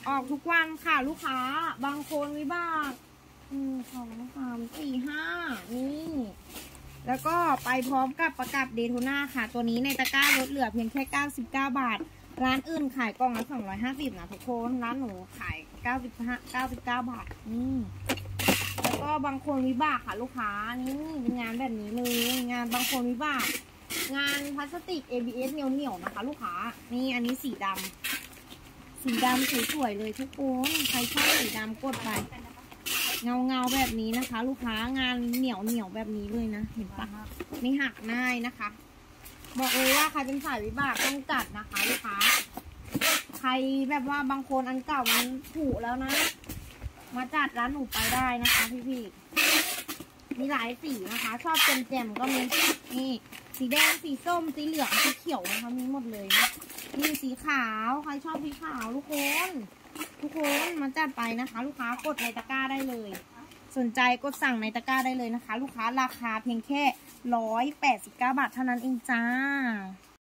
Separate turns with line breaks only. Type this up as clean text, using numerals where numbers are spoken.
ออกทุกวันค่ะลูกค้าบางคนวิบาก2 3 4 5นี่แล้วก็ไปพร้อมกับประกับเดโทน่าค่ะตัวนี้ในตะกร้าลดเหลือเพียงแค่99 บาทร้านอื่นขายกล่องละ250นะทุกคนร้านหนูขาย99 บาทนี่แล้วก็บางคนวิบากค่ะลูกค้านี่เป็นงานแบบนี้เลยงานบางคนวิบากงานพลาสติก ABS เหนียวๆนะคะลูกค้านี่อันนี้สีดำสวยๆเลยทุกคนใครชอบสีดำกดไปเงาแบบนี้นะคะ ลูกค้างานเหนียวแบบนี้เลยนะเห็นปะไม่หักง่ายนะคะบอกเลยว่าใครเป็นสายวิบากต้องจัดนะคะลูกค้าใครแบบว่าบางคนอันเก่ามันผุแล้วนะมาจัดร้านหนูไปได้นะคะพี่มีหลายสีนะคะชอบแจ่มๆก็มีนี่สีแดงสีส้มสีเหลืองสีเขียวนะคะมีหมดเลยนะนี่สีขาวใครชอบสีขาวทุกคนมาจัดไปนะคะ ลูกค้ากดในตะกร้าได้เลยสนใจกดสั่งในตะกร้าได้เลยนะคะ ลูกค้าราคาเพียงแค่189 บาทเท่านั้นเองจ้า